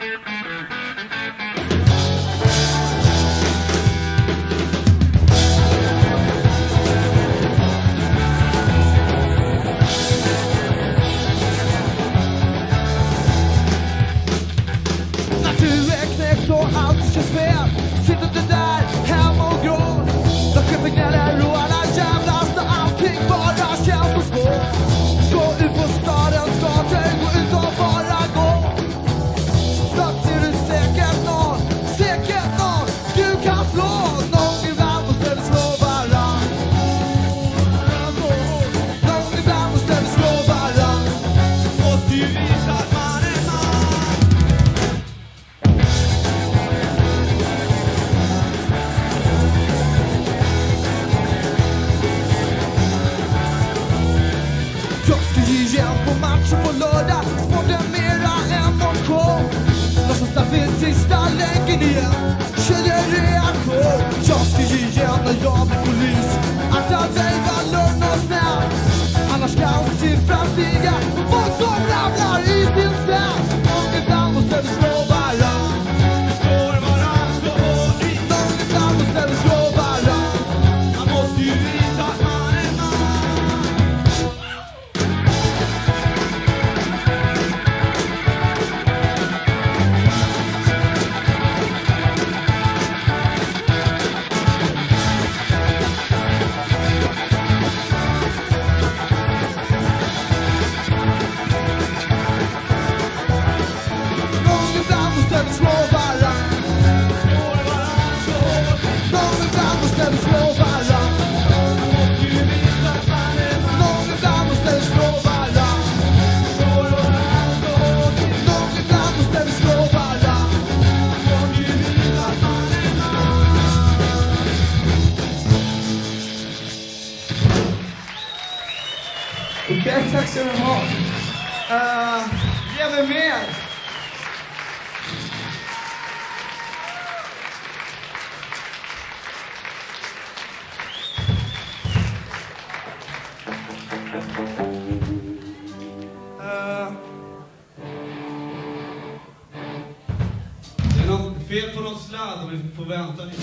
Sista länken igen, känner reaktion. Jag ska ge igen när jag blir polis. Att jag dig var lugn och snäll. Annars kan siffran stiga. Folk som ramlar i sin cell. Och ibland måste vi slå varann. Vi slår varann så hårt i. Och ibland måste vi slå varann. Man måste ju visa att man är man. Okej, tack ska du ha. Ge mig mer. Det är något fel på någon sladd och vi får vänta lite.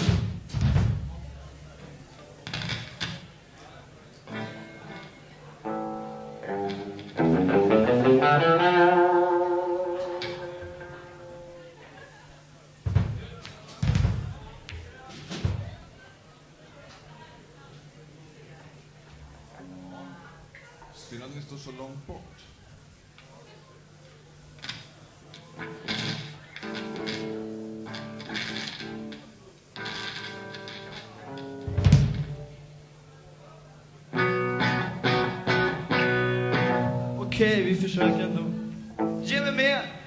Synd att ni står så långt bort. Okej, vi försöker ändå. Ge mig mer.